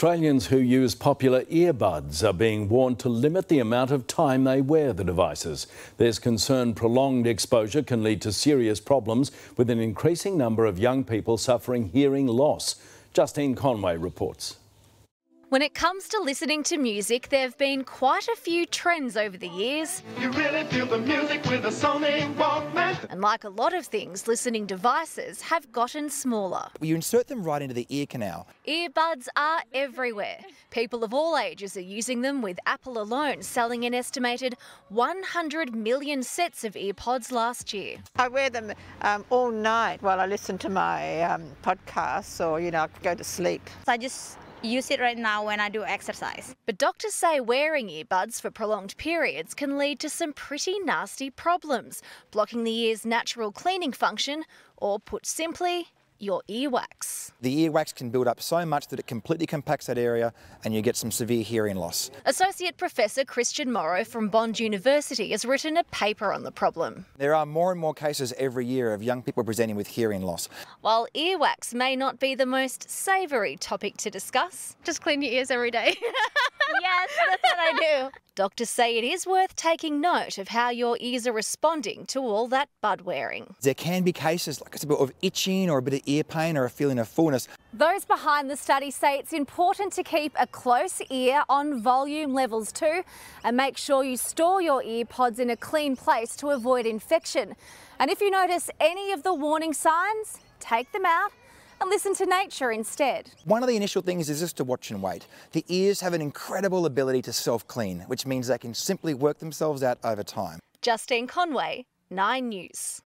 Australians who use popular earbuds are being warned to limit the amount of time they wear the devices. There's concern prolonged exposure can lead to serious problems, with an increasing number of young people suffering hearing loss. Justine Conway reports. When it comes to listening to music, there have been quite a few trends over the years. You really feel the music with a Sony Walkman. And like a lot of things, listening devices have gotten smaller. You insert them right into the ear canal. Earbuds are everywhere. People of all ages are using them, with Apple alone selling an estimated 100 million sets of earpods last year. I wear them all night while I listen to my podcasts, or, I go to sleep. I just use it right now when I do exercise. But doctors say wearing earbuds for prolonged periods can lead to some pretty nasty problems, blocking the ear's natural cleaning function, or put simply, your earwax. The earwax can build up so much that it completely compacts that area and you get some severe hearing loss. Associate Professor Christian Morrow from Bond University has written a paper on the problem. There are more and more cases every year of young people presenting with hearing loss. While earwax may not be the most savoury topic to discuss, just clean your ears every day. Yes, that's what I do. Doctors say it is worth taking note of how your ears are responding to all that bud wearing. There can be cases like a bit of itching or a bit of ear pain or a feeling of fullness. Those behind the study say it's important to keep a close ear on volume levels too, and make sure you store your earpods in a clean place to avoid infection. And if you notice any of the warning signs, take them out and listen to nature instead. One of the initial things is just to watch and wait. The ears have an incredible ability to self-clean, which means they can simply work themselves out over time. Justine Conway, 9 News.